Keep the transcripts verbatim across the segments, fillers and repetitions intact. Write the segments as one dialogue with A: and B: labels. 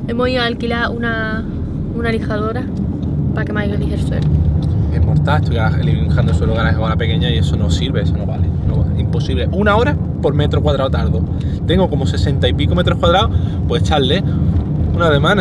A: Hemos ido a alquilar una, una lijadora para que me elije el suelo.
B: Es mortal, estoy lijando el suelo de la pequeña y eso no sirve, eso no vale, no vale. Imposible. Una hora por metro cuadrado tardo. Tengo como sesenta y pico metros cuadrados, pues echarle una semana.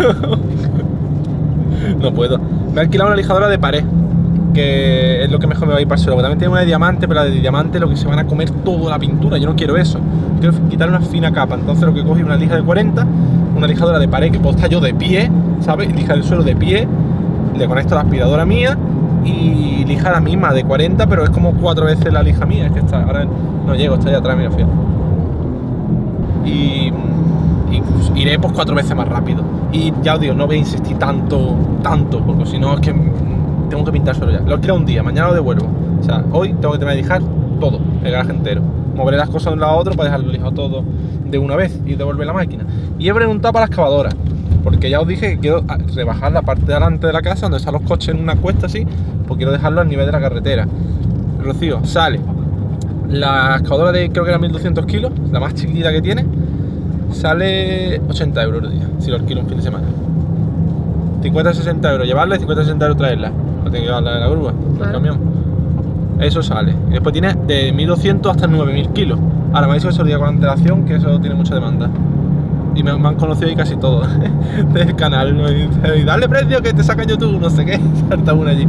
B: No puedo. Me he alquilado una lijadora de pared, que es lo que mejor me va a ir para el suelo. También tiene una de diamante, pero la de diamante lo que se van a comer toda la pintura. Yo no quiero eso. Quiero quitar una fina capa. Entonces lo que cogí es una lija de cuarenta, una lijadora de pared que puedo estar yo de pie, ¿sabes? Lijar el suelo de pie, le conecto la aspiradora mía y lija la misma de cuarenta, pero es como cuatro veces la lija mía. Es que está, ahora no llego, está allá atrás, mira, fíjate. Y, y pues, iré pues cuatro veces más rápido. Y ya os digo, no voy a insistir tanto, tanto, porque si no es que tengo que pintar suelo ya. Lo alquilo un día, mañana lo devuelvo. O sea, hoy tengo que terminar de lijar todo, el garaje entero. Moveré las cosas de un lado a otro para dejarlo lijado todo de una vez y devolver la máquina. Y he preguntado para la excavadora, porque ya os dije que quiero rebajar la parte de delante de la casa donde están los coches en una cuesta así, pues quiero dejarlo al nivel de la carretera. Rocío, sale la excavadora de creo que era mil doscientos kilos, la más chiquitita que tiene, sale ochenta euros el día, si lo alquilo un fin de semana. cincuenta a sesenta euros llevarla y cincuenta a sesenta euros traerla. No tengo que llevarla en la grúa, el camión. Eso sale. Y después tiene de mil doscientos hasta nueve mil kilos. Ahora me ha dicho que se lo diga con antelación, que eso tiene mucha demanda. Y me, me han conocido ahí casi todos del canal, ¿no? Y, y dale precio que te saca YouTube, no sé qué, salta una allí.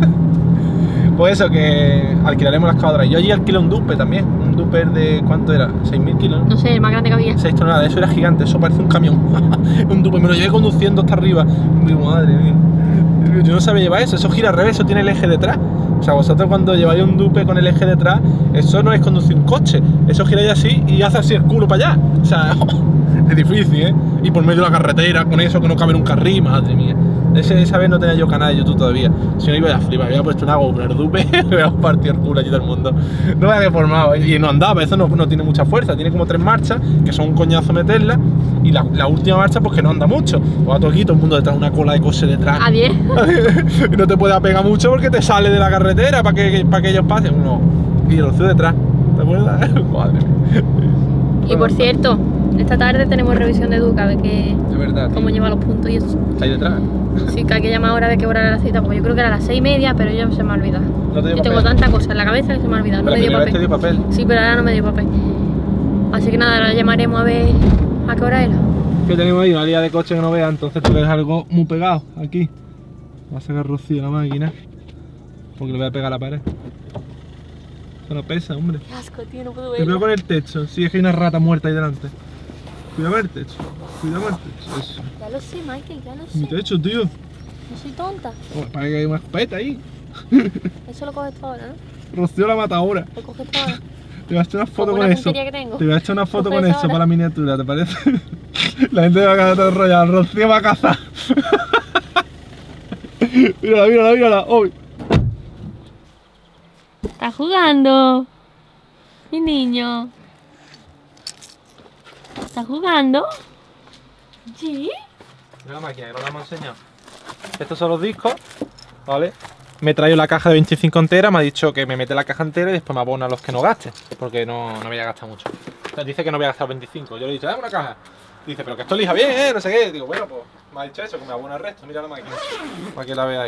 B: Pues eso, que alquilaremos la excavadora. Yo allí alquilé un duper también, un duper de, ¿cuánto era? seis mil kilos, ¿no?
A: No sé, el más grande que había.
B: seis toneladas, eso era gigante, eso parece un camión. Un duper, me lo llevé conduciendo hasta arriba. Mi madre mía. Yo no sabía llevar eso, eso gira al revés, eso tiene el eje detrás. O sea, vosotros cuando lleváis un dupe con el eje detrás, eso no es conducir un coche, eso gira así y hace así el culo para allá. O sea, es difícil, ¿eh? Y por medio de la carretera, con eso que no cabe en un carril, madre mía. Ese, esa vez no tenía yo canal de YouTube todavía. Si no iba a flipar, había puesto una GoPro en el dupe, me había partido el culo allí todo el mundo. No me había formado, y no andaba, eso no, no tiene mucha fuerza, tiene como tres marchas, que son un coñazo meterla, y la, la última marcha pues que no anda mucho. O a todo aquí, todo el mundo detrás, una cola de coche detrás.
A: A diez.
B: Y no te puede apegar mucho porque te sale de la carretera para que, para que ellos pasen. Uno, y Rocío detrás, ¿te acuerdas? Madre mía.
A: Y por cierto, esta tarde tenemos revisión de Duca, de que
B: Es verdad,
A: cómo
B: tío.
A: lleva los puntos y eso.
B: ¿Está ahí detrás?
A: Sí, que hay que llamar ahora de qué hora era la cita, porque yo creo que era a las seis y media, pero ya se me ha olvidado.
B: No te dio
A: Yo tengo
B: papel.
A: tanta cosa en la cabeza que se me ha olvidado, no
B: Pero
A: me dio
B: la primera vez
A: papel.
B: te dio papel.
A: Sí, pero ahora no me dio papel. Así que nada, ahora llamaremos a ver a qué hora era.
B: Que tenemos ahí una línea de coche que no vea, entonces tú ves algo muy pegado aquí. Va a sacar Rocío la máquina, porque le voy a pegar a la pared. Eso no pesa, hombre.
A: Qué asco, tío, no puedo
B: Te veo
A: verlo.
B: con el techo, sí, es que hay una rata muerta ahí delante. Cuidado con el techo, cuidado con el techo, eso.
A: Ya lo sé, Michael, ya lo
B: Mi
A: sé.
B: techo, tío.
A: No soy tonta.
B: Oh, parece que hay una escopeta ahí.
A: Eso lo coges tú ahora, ¿no?
B: Rocío la mata ahora.
A: Lo coges tú ahora.
B: Te voy a echar una foto
A: Como
B: con
A: una
B: eso.
A: puntería que tengo.
B: Te voy a echar una foto
A: Coge
B: con
A: esa
B: eso
A: ahora.
B: para la miniatura, ¿te parece? La gente va a quedar todo enrollada. Rocío va a cazar. Mírala, mírala, mírala. ¡Uy!
A: Está jugando. Mi niño. ¿Está jugando? ¿Sí?
B: Mira la máquina, que no la hemos enseñado. Estos son los discos, ¿vale? Me he traído la caja de veinticinco entera, me ha dicho que me mete la caja entera y después me abona los que no gaste, porque no, no voy a gastar mucho. Entonces dice que no voy a gastar veinticinco. Yo le he dicho, dame una caja. Dice, pero que esto lija bien, ¿eh? No sé qué. Digo, bueno, pues me ha dicho eso, que me abona el resto. Mira la máquina, para que la veáis.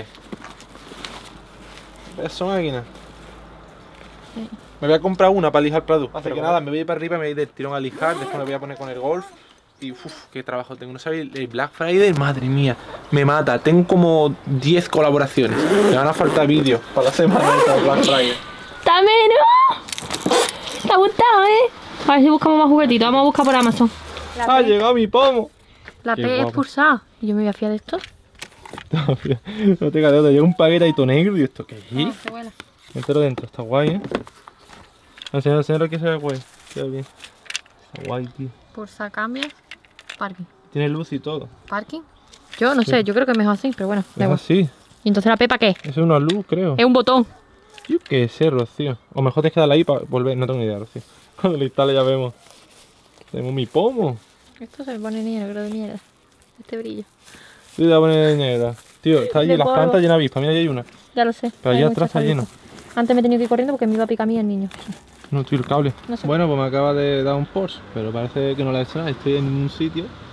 B: ¿Ves su máquina?
A: Sí.
B: Me voy a comprar una para lijar Prado. Así que nada, me voy a ir para arriba, me voy a ir del tirón a lijar, después me voy a poner con el golf. Y uff, qué trabajo tengo. No sabéis, el Black Friday, madre mía, me mata. Tengo como diez colaboraciones. Me van a faltar vídeos para la semana de Black Friday.
A: ¡Está menos! ¿Te ha gustado, eh? A ver si buscamos más juguetitos. Vamos a buscar por Amazon. La
B: ¡Ha
A: P,
B: llegado mi pomo!
A: la
B: Qué
A: P
B: guapo.
A: expulsada. ¿Y yo me voy a fiar de esto?
B: No te caes, te llega un paquete ahí todo negro y esto, ¿qué
A: No,
B: es?
A: se vuela.
B: Mételo dentro, está guay, ¿eh? Enseñalo, enseñalo que se ve guay. Queda bien. Está guay, tío.
A: Pulsa cambia. Parking.
B: Tiene luz y todo.
A: ¿Parking? Yo no sé, yo creo que es mejor así, pero bueno. da
B: Es
A: igual.
B: así.
A: ¿Y entonces la P para qué?
B: Eso es una luz, creo.
A: Es un botón.
B: Yo qué sé, Rocío. O mejor tienes que darle ahí para volver. No tengo ni idea, Rocío. Cuando lo instale ya vemos. Tenemos mi pomo.
A: Esto se me pone negro de mierda. Este brillo.
B: Yo te voy a poner negra. Tío, está allí
A: De
B: las
A: polvo.
B: plantas llenas de avispas. Mira, allí hay una.
A: Ya lo sé.
B: Pero allí
A: hay
B: atrás
A: muchas
B: está lleno.
A: avispas. Antes me he tenido que ir corriendo porque me iba a picar a mí el niño.
B: No, tío, el cable.
A: No sé.
B: Bueno, pues me acaba de dar un Porsche, pero parece que no le ha hecho nada. Estoy en un sitio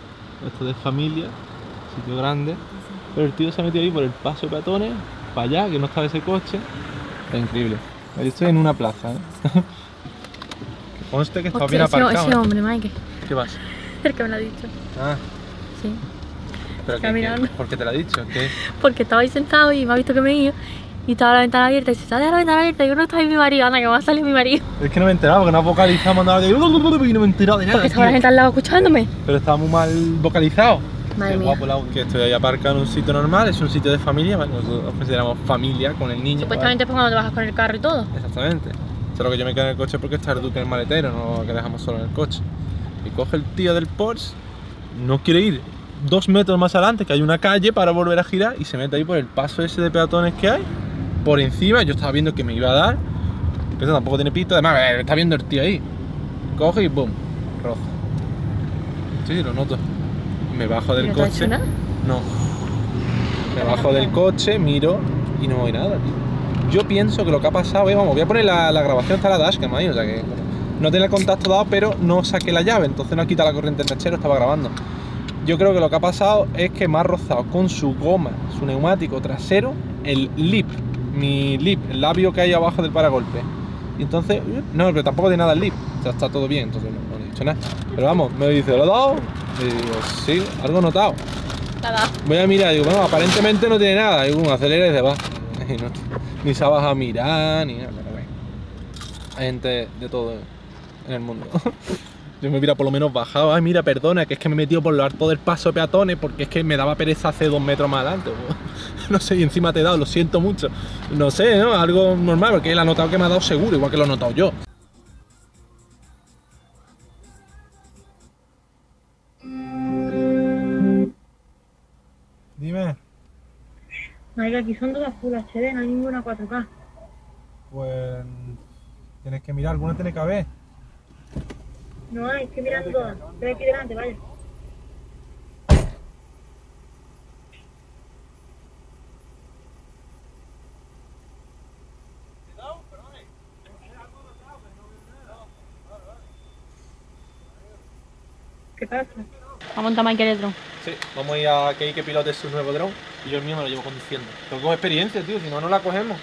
B: Esto de familia, sitio grande. Pero el tío se ha metido ahí por el paso de peatones, para allá, que no estaba ese coche. Está increíble. Yo estoy en una plaza, ¿eh? Que conste que está bien aparcado.
A: Ese, ese hombre, Mike.
B: ¿Qué vas?
A: El que me lo ha dicho.
B: Ah,
A: Sí.
B: pero que,
A: Caminando.
B: que- ¿por qué te lo ha dicho? ¿Qué?
A: Porque estaba ahí sentado y me ha visto que me iba. Y estaba la ventana abierta y dice, sale a la ventana abierta. Y yo no está ahí mi marido, anda, que va a salir mi marido.
B: Es que no me he enterado, porque no has vocalizado, mandado que y no me he enterado de nada.
A: Porque estaba la
B: tío.
A: gente al lado escuchándome.
B: Pero estaba muy mal vocalizado.
A: Madre
B: Qué
A: mía.
B: guapo el auto. Que estoy ahí aparcado en un sitio normal, es un sitio de familia, ¿vale? Nosotros nos consideramos familia con el niño.
A: Supuestamente es cuando te bajas con el carro y todo.
B: ¿vale? Exactamente. Solo que yo me quedo en el coche porque está el Duque en el maletero, no que dejamos solo en el coche. Y coge el tío del Porsche, no quiere ir dos metros más adelante, que hay una calle para volver a girar, y se mete ahí por el paso ese de peatones que hay, por encima. Yo estaba viendo que me iba a dar, pero tampoco tiene pito, además eh, está viendo el tío ahí. Coge y boom, roza. Sí, lo noto. Me bajo del
A: ¿Y no te ha
B: coche.
A: hecho nada?
B: No. Me bajo del coche, miro y no voy nada, tío. Yo pienso que lo que ha pasado es, vamos, voy a poner la, la grabación, está la dashcam ahí, o sea que no tiene el contacto dado, pero no saqué la llave, entonces no ha quitado la corriente del mechero, estaba grabando. Yo creo que lo que ha pasado es que me ha rozado con su goma, su neumático trasero, el lip, mi lip, el labio que hay abajo del paragolpe. Y entonces, no, pero tampoco tiene nada el lip, o sea, está todo bien, entonces no, no le he dicho nada. Pero vamos, me dice, ¿lo he dado? Y digo, sí, algo he notado.
A: Nada.
B: Voy a mirar, digo, bueno, aparentemente no tiene nada. Digo, acelera y se va. Y no, ni se baja a mirar, ni nada. Pero bueno, hay gente de todo en el mundo. Yo me hubiera por lo menos bajado. Ay, mira, perdona, que es que me he metido por lo alto del paso de peatones porque es que me daba pereza hace dos metros más adelante. No sé, y encima te he dado, lo siento mucho. No sé, ¿no? Algo normal, porque él ha notado que me ha dado seguro, igual que lo he notado yo. Dime.
A: Mike, aquí son todas Full H D, no hay ninguna cuatro K.
B: Pues tienes que mirar, alguna tiene que haber.
A: No hay, estoy mirando todas. Estoy aquí delante, vaya. ¿Qué pasa? Vamos a montar Mike el dron.
B: Sí, vamos a ir a que hay que pilote su nuevo dron y yo el mío me lo llevo conduciendo. Tengo que coger experiencia, tío, si no, no la cogemos.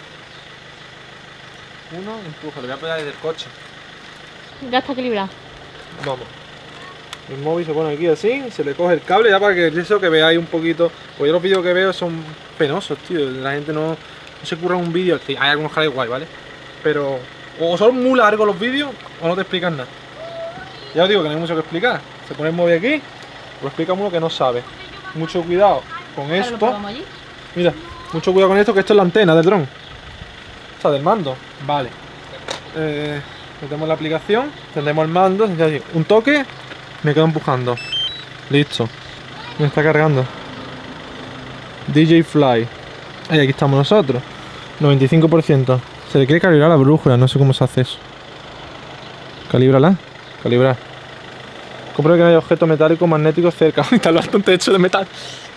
B: Uno, empuja, lo voy a pegar desde el coche.
A: Ya está equilibrado.
B: Vamos. El móvil se pone aquí así, se le coge el cable ya para que eso que veáis un poquito. Pues yo los vídeos que veo son penosos, tío. La gente no, no se curra un vídeo. Hay algunos que hay guay, ¿vale? Pero o son muy largos los vídeos o no te explican nada. Ya os digo que no hay mucho que explicar. Se pone el móvil aquí, lo explica uno que no sabe. Mucho cuidado con esto. Mira, mucho cuidado con esto, que esto es la antena del dron. O sea, del mando. Vale. Eh, metemos la aplicación, tendemos el mando, un toque, me quedo empujando. Listo. Me está cargando. D J Fly. Ahí, aquí estamos nosotros. noventa y cinco por ciento. Se le quiere calibrar la brújula, no sé cómo se hace eso. Calíbrala. Calibrar. Compruebe que no hay objetos metálicos magnéticos cerca. Está alto un techo de metal.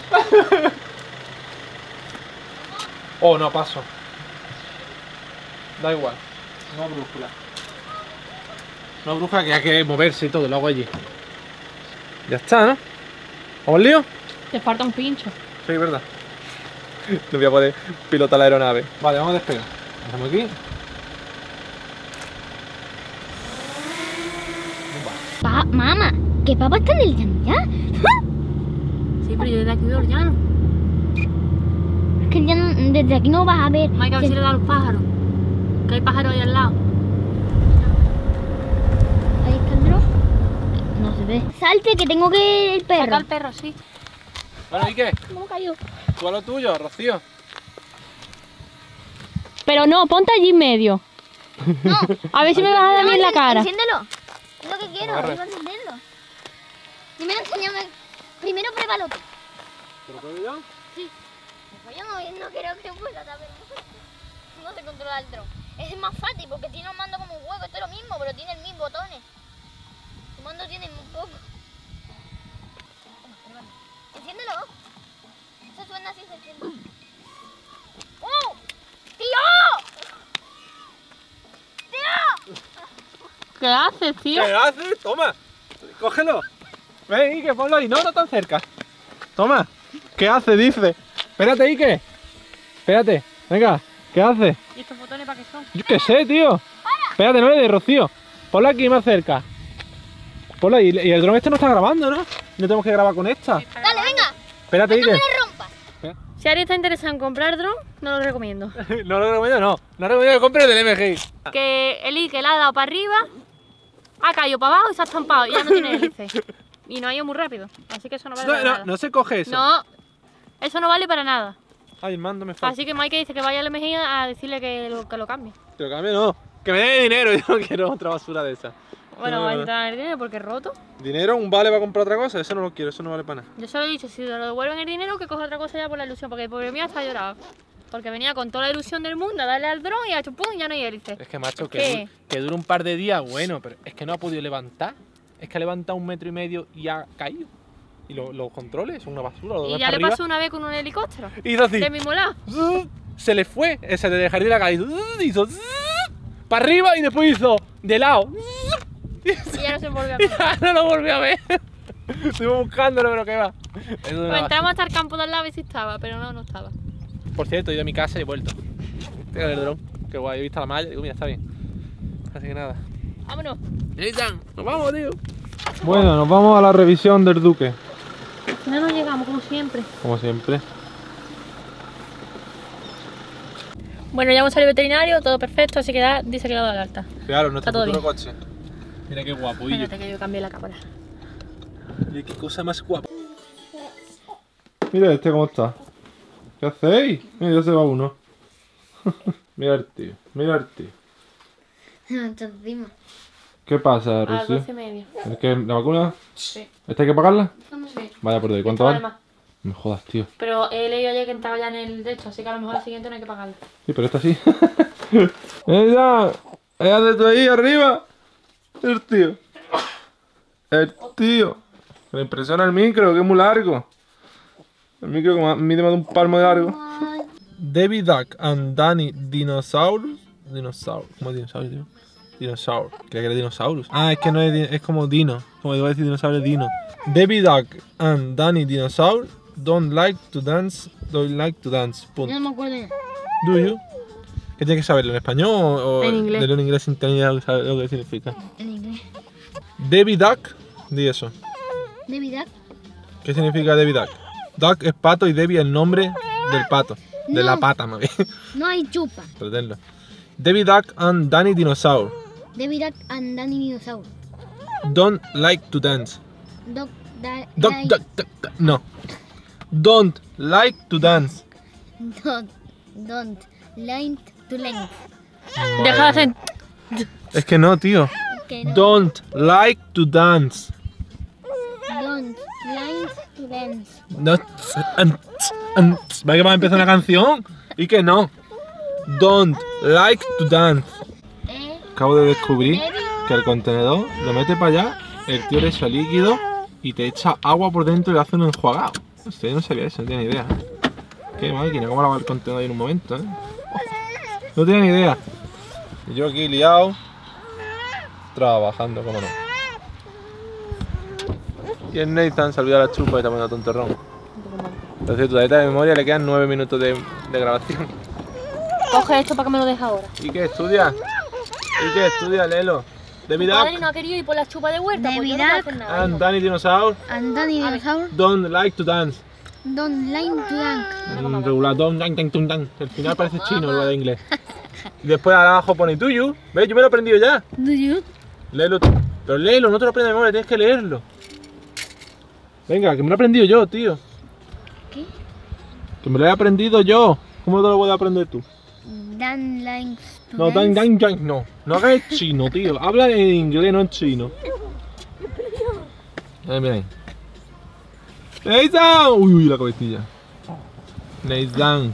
B: Oh, no, paso. Da igual. No brújula. No brújula, que hay que moverse y todo, lo hago allí. Ya está, ¿no? ¿Vamos al lío?
A: Te falta un pincho.
B: Sí, verdad. No voy a poder pilotar la aeronave. Vale, vamos a despegar. Hacemos aquí.
C: Pa mamá, ¿qué papá está en el llano ya?
A: Sí, pero yo desde aquí veo el llano.
C: Es que el llano, desde aquí no vas a ver.
A: Mike, a ver si le da a los pájaros. Que hay pájaros ahí al lado.
C: Ahí está el dron. No se ve. Salte, que tengo que el perro.
A: Saca al perro, sí.
B: Bueno, ¿y qué?
C: ¿Cómo cayó?
B: ¿Tú a lo tuyo, Rocío?
A: Pero no, ponte allí en medio.
C: No.
A: A ver si me vas a dar a mí en la cara.
C: Enciéndelo. Es lo que quiero,
B: Agarra.
C: iba a encenderlo. Primero enséñame. Primero pruébalo tú.
B: ¿Te lo pruebo yo?
C: Pues yo no, no quiero que pueda saber. No se controla el dron. Es más fácil porque tiene un mando como un huevo. Esto es lo mismo, pero tiene el mismo botones. Tu mando tiene muy poco. Enciéndelo. Eso suena así, se enciende. ¡Oh! ¡Tío! ¡Tío!
A: ¿Qué haces, tío?
B: ¿Qué haces? Toma. Cógelo. Ven, Ike, ponlo ahí. No, no tan cerca. Toma. ¿Qué hace? Dice. Espérate, Ike. Espérate. Venga. ¿Qué hace?
A: ¿Y estos botones para qué son?
B: Yo qué sé, tío. Espérate, no le de Rocío. Ponlo aquí más cerca. Ponlo ahí. Y el dron este no está grabando, ¿no? No tenemos que grabar con esta.
C: Dale, venga.
B: Espérate,
C: No
B: Ike.
C: me lo rompas.
A: Si alguien está interesado en comprar dron, no lo recomiendo.
B: No lo recomiendo, no. No recomiendo que compre el del M G I.
A: Que el Ike le ha dado para arriba, ha caído para abajo y se ha estampado. Y ya no tiene hélice. Y no ha ido muy rápido. Así que eso no vale
B: No,
A: para
B: no,
A: nada.
B: no se coge eso.
A: No, eso no vale para nada.
B: Ay, el mando me falta.
A: Así que Mike dice que vaya al M G I a decirle que lo, que lo cambie.
B: Pero cambio no. Que me dé dinero. Yo no quiero otra basura de esa.
A: Bueno,
B: No,
A: va a
B: no, no.
A: entrar el dinero porque es roto.
B: ¿Dinero? ¿Un vale para comprar otra cosa? Eso no lo quiero, eso no vale para nada.
A: Yo solo he dicho, si lo devuelven el dinero, que coja otra cosa ya por la ilusión. Porque el pobre mío está llorado. Porque venía con toda la ilusión del mundo a darle al dron y ha hecho pum y ya no hay hélice.
B: Es que, macho, que,
A: ¿Qué?
B: du- que dura un par de días, bueno, pero es que no ha podido levantar. Es que ha levantado un metro y medio y ha caído. Y lo- los controles son una basura. Lo
A: Y
B: ves
A: ya
B: para
A: le
B: arriba.
A: pasó una vez con un helicóptero.
B: Y hizo así.
A: Del mismo lado.
B: Se le fue. Ese de jardín de la calle. Hizo para arriba y después hizo de lado.
A: Y ya no se volvió a ver.
B: Ya no lo volví a ver. Estuvimos buscándolo, pero qué va. Eso es una
A: Pues entramos hasta el campo de al lado y sí estaba, pero no, no estaba.
B: basura. Por cierto, he ido a mi casa y he vuelto. Tengo el dron. Qué guay, he visto la malla y digo, mira, está bien. Así que nada.
A: Vámonos.
B: Nos vamos, tío. Bueno, nos vamos a la revisión del Duque.
A: No nos llegamos, como siempre.
B: Como siempre.
A: Bueno, ya hemos salido al veterinario, todo perfecto, así que da, dice que le ha dado el alta.
B: Claro, nuestro
A: Está todo
B: futuro
A: bien.
B: coche. Mira qué guapo, y
A: Espérate que yo cambie la cámara.
B: Mira qué cosa más guapa. Mira este cómo está. ¿Qué hacéis? Mira, ya se va uno. Mira el tío, mira el tío.
C: Entonces, encima.
B: ¿Qué pasa,
A: A las
B: Rocío?
A: doce y media.
B: ¿Es que la vacuna?
A: Sí.
B: ¿Esta hay que pagarla?
A: Sí.
B: Vaya por Dios, ¿cuánto
A: Vale
B: vale?
A: más.
B: Me jodas, tío.
A: Pero he leído ayer que estaba ya en el de hecho, así que a lo mejor el siguiente no hay que pagarlo.
B: Sí, pero esta sí. ¡Ella! ¡Échate tú ahí arriba! El tío. El tío. Me impresiona el micro, que es muy largo. El micro que mide más de un palmo de largo. David Duck and Danny Dinosaurus. Dinosaur. ¿Cómo es dinosaurio, tío? Dinosaur. Creía que era dinosaurus. Ah, es que no es, di- es como dino. Como iba a decir dinosaurio, es dino. David Duck and Danny Dinosaur don't like to dance. Don't like to dance. Punto.
C: Yo no me acuerdo ya.
B: Do you? ¿Qué tienes que saberlo? ¿En español o, o
A: En inglés.
B: leerlo en inglés sin tener idea de saber lo que significa?
C: En inglés.
B: David Duck, di eso.
C: David Duck.
B: ¿Qué significa David Duck? Duck es pato y Debbie es el nombre del pato. De la
C: No.
B: pata, más bien.
C: No hay chupa.
B: Preténlo. David Duck and Danny Dinosaur
C: David Duck and Danny Dinosaur.
B: don't like to dance.
C: Doc, da,
B: Duck,
C: like-
B: duck, duck, duck. No. Don't like to dance.
C: Don't, don't, line to length.
A: Deja de hacer.
B: Es que no, tío.
C: Que no.
B: Don't like to dance.
C: Don't, line to dance.
B: No. ¿Va que va a empezar una canción? Y que no. Don't like to dance.
C: Eh,
B: Acabo de descubrir que el contenedor lo mete para allá, el tío le echa líquido y te echa agua por dentro y le hace un enjuagado. Hostia, yo no sabía eso, no tenía ni idea. Qué máquina, cómo lavar el contenedor ahí en un momento, ¿eh? No tenía ni idea. Y yo aquí liado, trabajando, cómo no. Y el Nathan se olvida la chupa y está poniendo tontorrón. Entonces, tu tarjeta de memoria le quedan nueve minutos de, de grabación.
A: Coge esto para que me lo deje ahora.
B: ¿Y qué estudia? ¿Y qué estudia, Lelo? David
A: Mi padre
B: Duck
A: no ha querido ir por la chupa de huerta, pues yo no
C: David
A: puedo
C: Duck
A: hacer nada.
B: and Danny Dinosaur
C: and Danny Dinosaur.
B: don't like to dance.
C: Don't line to dance.
B: Mm, regular, don, dan, dan, tun, dan. El final parece chino en lugar de inglés. Y después abajo pone do you. ¿Ves? Yo me lo he aprendido ya.
C: Do you?
B: Léelo tú. Pero léelo, no te lo aprendes de memoria, tienes que leerlo. Venga, que me lo he aprendido yo, tío.
C: ¿Qué?
B: Que me lo he aprendido yo. ¿Cómo te lo puedes aprender tú?
C: Dan lines to
B: No,
C: dance.
B: dan, dan, dan, no. No hagas el chino, tío. Habla en inglés, no en chino. Eh, mira ahí. Nathan. Uy, uy, la cabecilla. Nathan.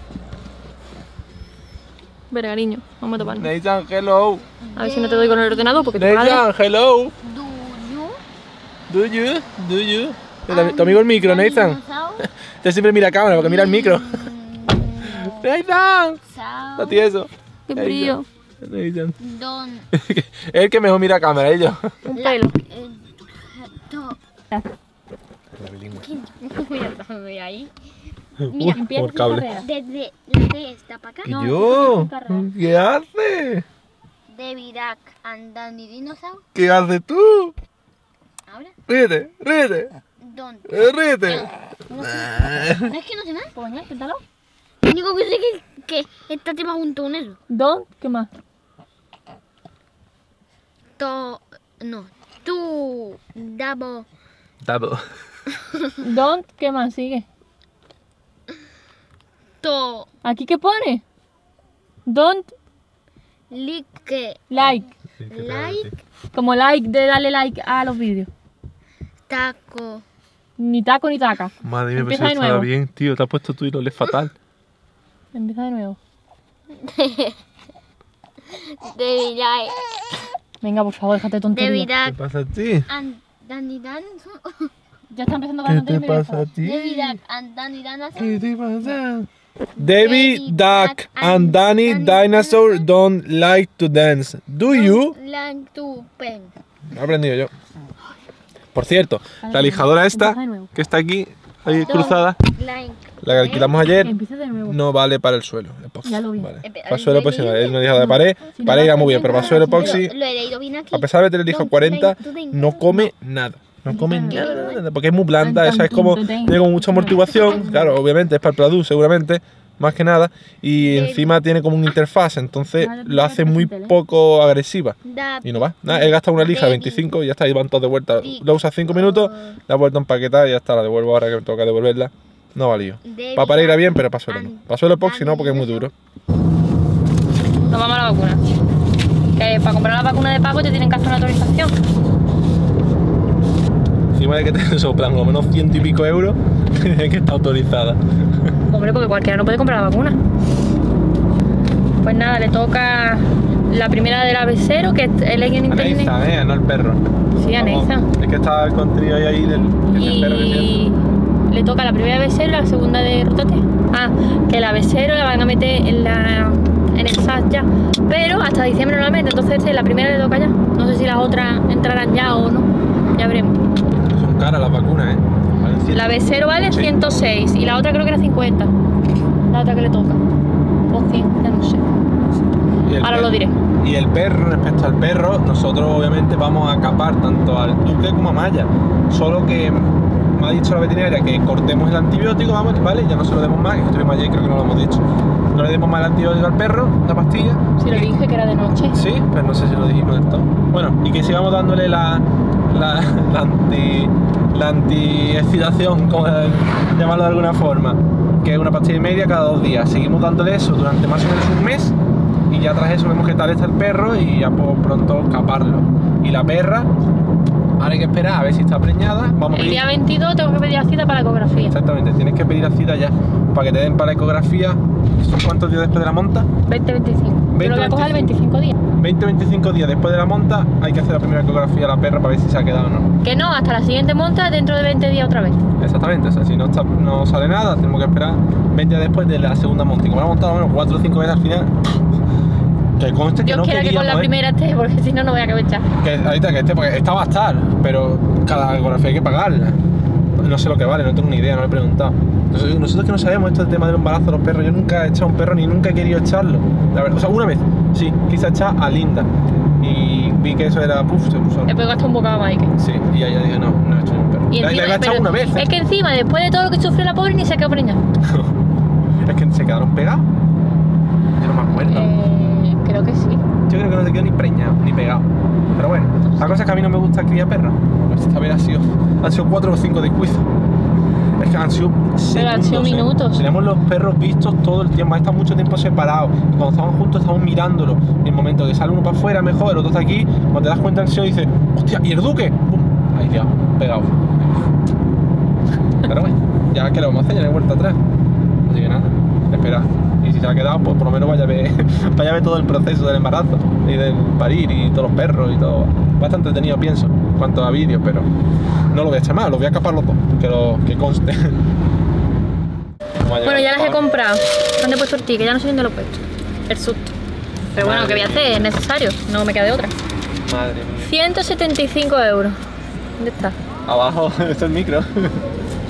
A: Veré, cariño, vamos a toparlo.
B: Nathan, hello.
A: A ver si no te doy con el ordenador porque tu padre.
B: Nathan, hello.
C: Do you?
B: Do you? Do you? Tu, tu amigo el micro, Nathan. Este siempre mira a cámara porque mira el micro. Nathan. Está tieso.
A: Qué frío.
B: Nathan.
C: Don.
B: Es el que mejor mira a cámara, ellos.
A: Un pelo.
C: Eh, to-
B: lengua.
A: Mira, ve ahí.
C: Mira,
B: Uy,
A: empieza
B: por
A: tu
B: cable.
A: carrera.
C: desde la de esta para acá.
B: ¿Y
A: No,
B: yo?
A: empieza tu carrera.
B: ¿Qué haces?
C: David Duck andando y dinosaur.
B: ¿Qué haces tú?
C: Ahora,
B: Ríete, ríete,
C: ¿dónde?
B: eh, ríete.
C: No es que no sé más.
A: Pues venga, inténtalo.
C: Lo único que sé es que, que esta te va junto con eso.
A: Don, ¿qué más?
C: To, no, tú, Dabo,
B: Dado.
A: Don, ¿qué más sigue?
C: to,
A: ¿Aquí qué pone? Don't
C: like,
A: like.
C: like,
A: Como like de darle like a los vídeos.
C: taco,
A: Ni taco ni taca.
B: Madre mía,
A: Empieza
B: pero
A: de
B: si estaba
A: nuevo.
B: bien, tío. Te has puesto tú y lo lees fatal.
A: Empieza de nuevo.
C: David Duck,
A: Venga, por favor, déjate de
C: David
A: tonterías.
B: ¿Qué
C: Duck,
B: pasa a ti?
C: and Danny Dan,
A: Ya está empezando con
B: ¿Qué
A: la
B: te
A: tontería.
B: pasa a ti?
C: David Duck and Danny Dinosaur.
B: ¿Qué te pasa?
C: David
B: David Duck and Danny
C: Danny
B: Dinosaur don't like to dance. Do you?
C: Like to pen.
B: Lo he aprendido yo. Por cierto, la lijadora esta,
A: Empieza de nuevo.
B: que está aquí, ahí cruzada,
C: Like.
B: la que alquilamos ayer,
A: Empieza de nuevo.
B: no vale para el suelo. Epoxi.
A: Ya lo vi.
B: Vale.
C: Espe-
B: Para el suelo epoxi no, es una lijadora de pared.
A: Si no
B: Pared irá
A: vas a
B: muy bien, pero para el suelo epoxi,
C: Lo he leído bien aquí.
B: a pesar de tener el hijo
C: Don't
B: cuarenta,
C: like to dance.
B: no come nada. No come
A: Empieza de
B: nada, nada, porque es muy blanda, esa es como,
A: Tan, tan, tan,
B: tiene como mucha amortiguación, claro, obviamente es para el Pladu seguramente, más que nada, y encima tiene como una interfaz, entonces lo hace muy poco agresiva.
C: Da-
B: Y no va. Nada, he gastado una lija de veinticinco y ya está, ahí van todos de vuelta. Lo usas cinco minutos, la he vuelto a empaquetar y ya está, la devuelvo ahora que me toca devolverla. No valió.
C: David
B: Para pared irá bien, pero para
C: Duck
B: suelo no.
C: and
B: Para suelo epoxi no, porque es muy
C: Danny
B: duro.
A: Nos vamos a la vacuna. Que para comprar la vacuna de pago te tienen que hacer una autorización.
B: Encima de que te soplan lo menos ciento y pico euros, tiene que estar autorizada.
A: Hombre, porque cualquiera no puede comprar la vacuna. Pues nada, le toca la primera del A B cero, que es leí en
B: A
A: internet.
B: Nathan, eh, no el perro.
A: Sí, a
B: Vamos,
A: Nathan.
B: Es que está el contenido ahí, ahí del, del perro que tiene.
A: Y le toca la primera A B cero y la segunda de Rutate. Ah, que la A B cero la van a meter en la en el S A S ya. Pero hasta diciembre no la meten, entonces la primera le toca ya. No sé si las otras entrarán ya o no. Ya veremos.
B: Son caras las vacunas, eh. Valen cien.
A: La A B cero vale
B: Sí.
A: ciento seis y la otra creo que era cincuenta. La otra que le toca. O cien, ya no sé.
B: Y el
A: Ahora
B: perro-
A: lo diré.
B: Y el perro, respecto al perro, nosotros obviamente vamos a capar tanto al Duque como a Maya. Solo que me ha dicho la veterinaria que cortemos el antibiótico, vamos, ¿vale? Ya no se lo demos más, que estuvimos ayer y creo que no lo hemos dicho. No le demos más el antibiótico al perro, la pastilla.
A: Si lo
B: Y-
A: dije que era de noche.
B: Sí, pero no sé si lo dijimos del todo. Bueno, y que sigamos dándole la, la, la anti la anti-excitación, como llamarlo de alguna forma, que es una pastilla y media cada dos días. Seguimos dándole eso durante más o menos un mes y ya tras eso vemos qué tal está el perro y ya por pronto escaparlo. Y la perra, ahora hay que esperar a ver si está preñada. Vamos a
A: El
B: pedir...
A: día veintidós tengo que pedir la cita para la ecografía.
B: Exactamente, tienes que pedir la cita ya para que te den para la ecografía. ¿Son cuántos días después de la monta?
A: veinte veinticinco. Yo lo voy a coger el veinticinco días.
B: veinte a veinticinco días después de la monta hay que hacer la primera ecografía a la perra para ver si se ha quedado o no.
A: Que no, hasta la siguiente monta dentro de veinte días otra vez.
B: Exactamente, o sea, si no, está, no sale nada, tenemos que esperar veinte días después de la segunda monta. Y como la hemos montado menos cuatro o cinco veces al final, que conste que
A: Dios
B: no
A: quiera que con la
B: queríamos, ¿eh?
A: primera esté, porque si no, no voy a aprovechar.
B: Que ahorita que esté, porque esta va a estar, pero cada ecografía hay que pagarla. No sé lo que vale, no tengo ni idea, no le he preguntado. Nosotros, nosotros que no sabemos esto del tema del embarazo de los perros, yo nunca he echado un perro ni nunca he querido echarlo. La verdad, o sea, una vez, sí, quise echar a Linda y vi que eso era, puf, se puso.
A: Le puedo gastar un bocado más, Ike.
B: Sí, y ya, ya dije, no, no he hecho ni un perro.
A: Y
B: La, la
A: encima,
B: he echado
A: pero
B: una vez, ¿eh?
A: es que encima, después de todo lo que sufrió la pobre, ni se quedó preñada.
B: Es que se quedaron pegados. Yo no me acuerdo.
A: Eh, creo que sí.
B: Yo creo que no se quedó ni preñado, ni pegado. Pero bueno, la cosa es que a mí no me gusta criar perros. Pues esta vez ha sido, han sido cuatro o cinco descuidos. Es que han sido
A: Pero han sido
B: segundos, ¿eh?
A: minutos.
B: Tenemos los perros vistos todo el tiempo, han estado mucho tiempo separados. Y cuando estamos juntos estamos mirándolo. Y en el momento que sale uno para afuera, mejor, el otro está aquí. Cuando te das cuenta del señor dices, hostia, ¿y el duque? ¡Pum! Ahí ya, pegado. Pero bueno, ya que lo vamos a hacer, ya no hay vuelta atrás. Así que nada, espera. Y si se ha quedado, pues por lo menos vaya a ver, vaya a ver todo el proceso del embarazo y del parir y todos los perros y todo. Bastante entretenido, pienso, en cuanto a vídeos, pero no lo voy a echar más, los voy a capar los dos, que, lo, que conste.
A: Bueno, ya las he comprado. ¿Dónde he puesto el ticket? Ya no sé dónde lo he puesto. El susto. Pero bueno, ¿qué voy a hacer? Es necesario. No me queda de otra.
B: Madre mía.
A: ciento setenta y cinco euros. ¿Dónde está?
B: Abajo, esto es el micro.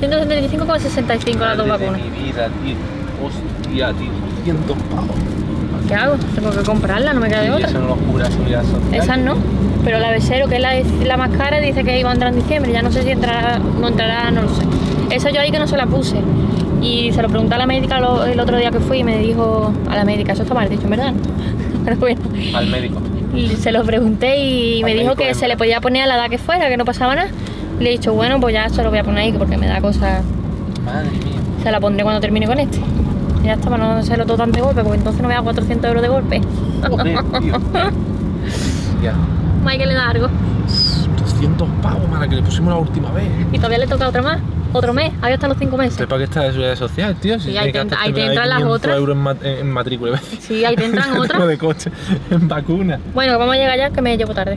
A: ciento setenta y cinco coma sesenta y cinco las dos
B: Madre
A: vacunas.
B: de mi vida, tío. Hostia, tío. doscientos pavos.
A: ¿Qué hago? Tengo que comprarla, no me queda de
B: Y
A: otra.
B: eso no lo cubra la seguridad social.
A: Esas no, pero la Besero, que es la, la más cara, dice que iba a entrar en diciembre. Ya no sé si entrará, no entrará, no lo sé. Esa yo ahí que no se la puse. Y se lo pregunté a la médica lo- el otro día que fui y me dijo, a la médica, eso está mal dicho, en verdad, ¿no? Pero bueno,
B: Al médico.
A: y se lo pregunté y
B: Al
A: me dijo
B: médico
A: que
B: de
A: se le
B: verdad.
A: podía poner a la edad que fuera, que no pasaba nada. Le he dicho, bueno, pues ya se lo voy a poner ahí porque me da cosa.
B: Madre mía.
A: Se la pondré cuando termine con este. Y ya está, para no hacerlo todo tan de golpe, porque entonces no me da cuatrocientos euros de golpe.
B: Joder, tío. Ya.
A: Michael largo.
B: doscientos pavos, mala, que le pusimos la última vez.
A: Y todavía le toca otra más, otro mes, había hasta los cinco meses.
B: ¿Para qué está de seguridad social, tío? Si
A: Sí,
B: tiene
A: ahí
B: que
A: te entra-
B: gastarte
A: ahí te
B: por
A: entran las
B: quinientos
A: otras.
B: euros en, mat- en matrícula, iba a decir.
A: Sí, ahí te entran
B: Como
A: otras.
B: de coche, en vacuna.
A: Bueno, vamos a llegar ya que me llevo tarde.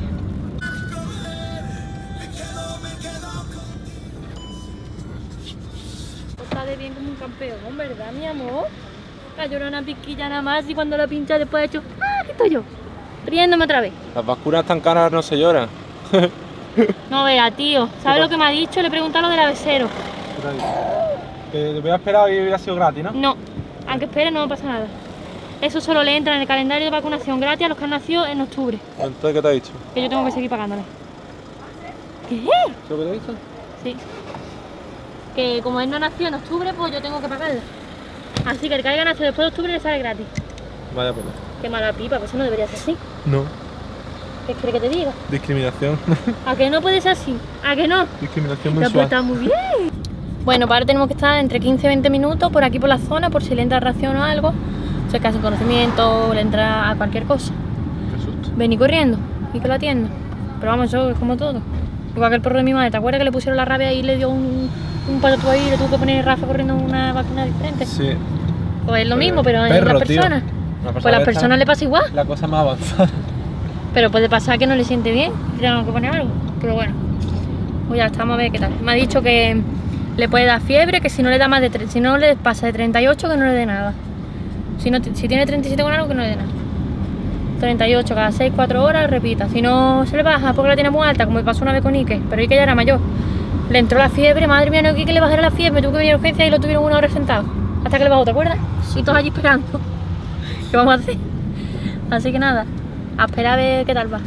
A: Está de bien como un campeón, ¿verdad, mi amor? La llorona piquilla nada más y cuando la pincha después ha hecho ¡ah, aquí estoy yo! Riéndome otra vez.
B: Las vacunas tan caras no se lloran.
A: No vea, tío. ¿Sabes lo que me ha dicho? Le he preguntado lo del avesero.
B: Te voy a esperar y hubiera sido gratis, ¿no?
A: No, aunque espere no pasa nada. Eso solo le entra en el calendario de vacunación gratis a los que han nacido en octubre.
B: Entonces, ¿qué te ha dicho?
A: Que yo tengo que seguir pagándole. ¿Qué?
B: ¿Eso que te ha dicho?
A: Sí. Que como él no nació en octubre, pues yo tengo que pagarla. Así que el que haya nacido después de octubre le sale gratis.
B: Vaya pues.
A: Qué mala pipa, pues eso no debería ser así.
B: No.
A: ¿Qué quiere que te diga?
B: Discriminación.
A: ¿A que no puede ser así? ¿A que no?
B: Discriminación
A: Te has
B: mensual.
A: portado muy bien. Bueno, para ahora tenemos que estar entre quince y veinte minutos por aquí por la zona, por si le entra ración o algo. Si es que hace conocimiento o le entra a cualquier cosa.
B: Qué susto.
A: Vení corriendo y que lo atienda. Pero vamos, eso es como todo. Igual que el perro de mi madre, ¿te acuerdas que le pusieron la rabia y le dio un, un patatú ahí y le tuvo que poner Rafa corriendo una vacuna diferente?
B: Sí.
A: Pues es lo mismo, pero en
B: Perro,
A: las
B: tío.
A: personas.
B: Una
A: Pues a las
B: que
A: personas
B: está
A: le pasa igual.
B: La cosa más avanzada.
A: Pero puede pasar que no le siente bien, y tenemos que poner algo. Pero bueno, pues ya estamos a ver qué tal. Me ha dicho que le puede dar fiebre, que si no le da más de tre- si no le pasa de treinta y ocho, que no le dé nada. Si, no, si tiene treinta y siete con algo, que no le dé nada. treinta y ocho cada seis, cuatro horas, repita. Si no se le baja porque la tiene muy alta, como me pasó una vez con Ike, pero Ike ya era mayor. Le entró la fiebre, madre mía, no Ike que le bajara la fiebre, tuvo que venir a urgencia y lo tuvieron una hora sentado. Hasta que le bajó, ¿te acuerdas? Y todos allí esperando. ¿Qué vamos a hacer? Así que nada, a esperar a ver qué tal va.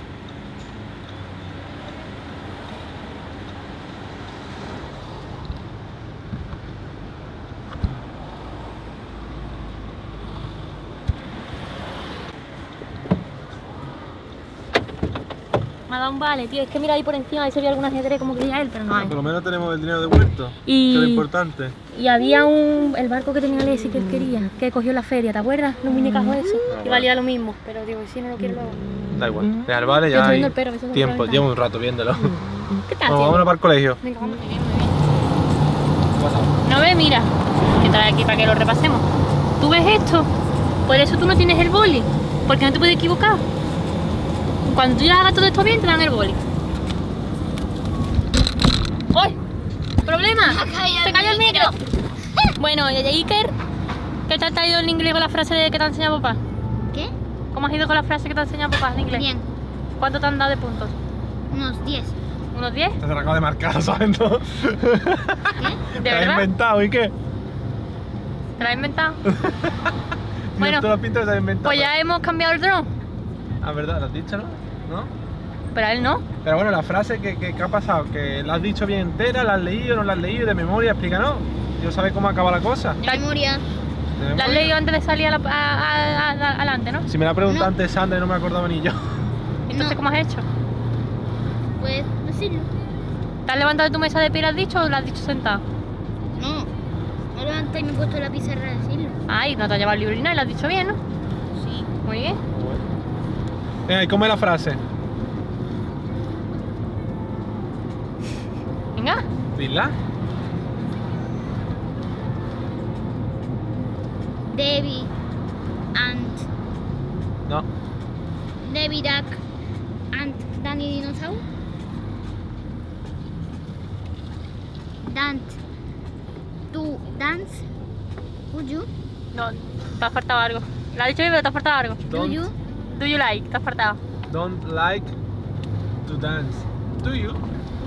A: Me ha dado un vale, tío. Es que mira ahí por encima, ahí se ve algún ajedrez como quería él, pero no hay.
B: Por lo menos tenemos el dinero devuelto.
A: Y-
B: Que es lo importante.
A: Y había un, el barco que tenía Alessi que él quería, que cogió en la feria, ¿te acuerdas? Los muñecajos esos.
B: Ah,
A: Y
B: vale.
A: valía lo mismo, pero digo, ¿y si no lo quiero luego?
B: Da igual. Dejar vale,
A: Estoy
B: ya hay
A: viendo el perro, que se
B: tiempo.
A: atraviesa.
B: Llevo un rato viéndolo.
A: ¿Qué tal,
B: Vamos,
A: tío?
B: vámonos para el colegio.
A: Venga, vamos, muy bien, muy bien. No ves, mira, que trae aquí para que lo repasemos. ¿Tú ves esto? Por eso tú no tienes el boli, porque no te puedes equivocar. Cuando tú ya hagas todo esto bien, te dan el boli. ¡Uy! ¿Problema?
C: Se ha caído
A: ¡Se
C: el
A: cayó el micro!
C: micro.
A: Bueno, y Iker, ¿qué tal te ha ido en inglés con la frase de que te ha enseñado papá?
C: ¿Qué?
A: ¿Cómo has ido con la frase que te ha enseñado papá en inglés?
C: Bien,
A: ¿Cuánto te han dado de puntos?
C: unos diez.
A: ¿Unos diez?
B: Se la acabo de marcar, ¿sabes? ¿No?
A: ¿De
B: ¿Te has
A: verdad?
B: inventado y qué?
A: ¿Te lo has inventado?
B: Bueno.
A: Bueno,
B: Tú lo pintas y te has inventado.
A: Pues ya hemos cambiado el dron.
B: Ah, verdad, lo has dicho, ¿no? ¿No?
A: Pero a él no.
B: Pero bueno, la frase que, que, que ha pasado, que la has dicho bien entera, la has leído, no la has leído, de memoria, explícanos. Yo sabes cómo acaba la cosa.
C: De memoria.
B: ¿De
A: La has
B: memoria?
A: leído antes de salir a la- a- a- a- a- adelante, ¿no?
B: Si me la preguntó
C: No.
B: antes Sandra y no me acordaba ni yo.
A: Entonces,
C: No.
A: ¿cómo has hecho?
C: Pues decirlo.
A: ¿Te has levantado de tu mesa de pie y lo has dicho o lo has dicho sentado?
C: No. Me levanté y me he puesto la pizarra a decirlo.
A: Ay, no te has llevado el libro ni nada y lo has dicho bien, ¿no?
C: Sí.
A: Muy bien.
B: Venga, ¿y cómo es la frase?
A: Venga.
B: Dila.
C: Debbie and
B: No.
C: Debbie Duck and Danny Dinosaur. Dance. To dance. Would you?
A: No, te ha faltado algo. Lo has dicho bien, pero te ha faltado algo.
C: Do
B: Don't,
C: you?
A: Do you like? Te ha faltado.
B: don't like to dance. Do you?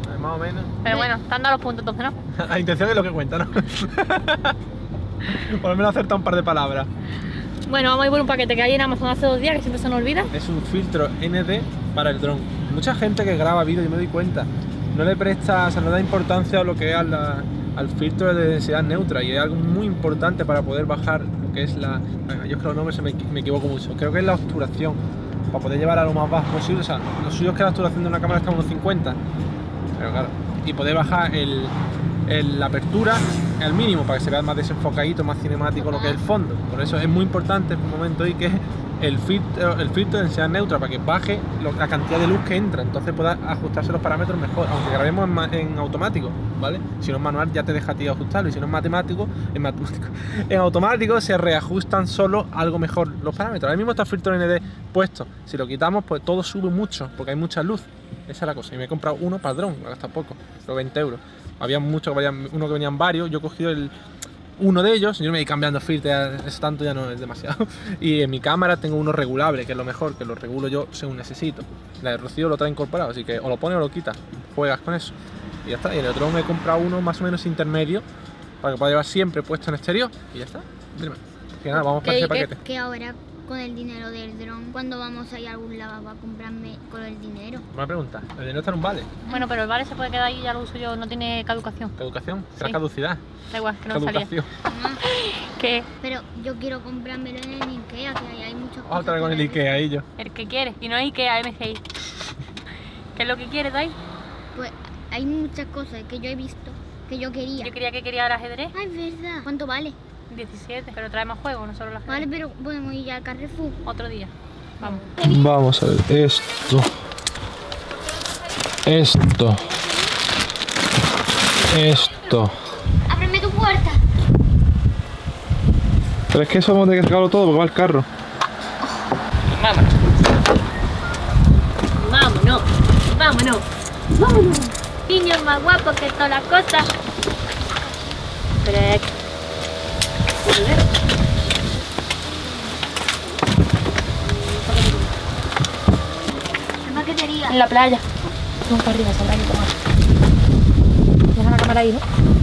B: Más o menos.
A: Pero bueno, están dando los puntos entonces, ¿no?
B: La intención es lo que cuenta, ¿no? Por lo menos acertar un par de palabras.
A: Bueno, vamos a ir por un paquete que hay en Amazon hace dos días, que siempre se nos olvida.
B: Es un filtro N D para el dron. Mucha gente que graba vídeos, yo me doy cuenta, no le presta, o sea, no da importancia a lo que es a la, al filtro de densidad neutra, y es algo muy importante para poder bajar lo que es la... Bueno, yo es que los nombres se me, me equivoco mucho. Creo que es la obturación, para poder llevar a lo más bajo posible. O sea, lo suyo es que la obturación de una cámara está a unos cincuenta, pero claro, y poder bajar el, el, la apertura al mínimo para que se vea más desenfocadito, más cinemático lo que es el fondo. Por eso es muy importante en un momento ahí que el filtro, el filtro de densidad neutra, para que baje lo, la cantidad de luz que entra, entonces pueda ajustarse los parámetros mejor, aunque grabemos en, en automático, ¿vale? Si no es manual ya te deja a ti ajustarlo, y si no es matemático, en matemático, en automático se reajustan solo algo mejor los parámetros. Ahora mismo está el filtro N D puesto, si lo quitamos pues todo sube mucho, porque hay mucha luz, esa es la cosa. Y me he comprado uno para el dron, me ha gastado poco, solo veinte euros. Había muchos, uno que venían varios, yo he cogido el... uno de ellos, yo me voy cambiando filtros, eso tanto ya no es demasiado. Y en mi cámara tengo uno regulable, que es lo mejor, que lo regulo yo según necesito. La de Rocío lo trae incorporado, así que o lo pone o lo quita, juegas con eso. Y ya está. Y en el otro me he comprado uno más o menos intermedio, para que pueda llevar siempre puesto en exterior, y ya está. Dime. Que nada, vamos para ese paquete.
C: Que ahora con el dinero del dron, cuando vamos a ir a algún lado a comprarme con el dinero.
B: Una pregunta, el dinero está en un vale.
A: Bueno, pero el vale se puede quedar ahí, ya lo uso yo, no tiene caducación.
B: ¿Caducación? ¿Será
A: Sí.
B: caducidad?
A: Da igual, que no me salía.
B: Caducación.
C: Mamá,
A: ¿Qué?
C: pero yo quiero comprármelo en el Ikea, que ahí hay muchos cosas.
B: Otra vez con el
C: por ahí.
B: Ikea ahí yo.
A: El que quiere, y no hay Ikea, M C I. ¿Qué es lo que quieres de ahí?
C: Pues hay muchas cosas que yo he visto que yo quería.
A: Yo quería que quería el ajedrez,
C: Ay, es verdad. ¿Cuánto vale?
A: diecisiete, pero trae más juegos, no solo el ajedrez.
C: Vale, pero podemos ir al Carrefour.
A: Otro día. Vamos.
B: Vamos a ver, esto. Esto. Esto.
C: Ábreme tu puerta.
B: Pero es que eso vamos a tener que sacarlo todo porque va el carro.
A: Vámonos. Vámonos. Vámonos. Vámonos. Niños más guapos que todas las cosas. Pero
C: ¿Qué paquetería?
A: en la playa. Vamos para arriba, saldrá ahí, toma. Deja la cámara ahí, ¿no?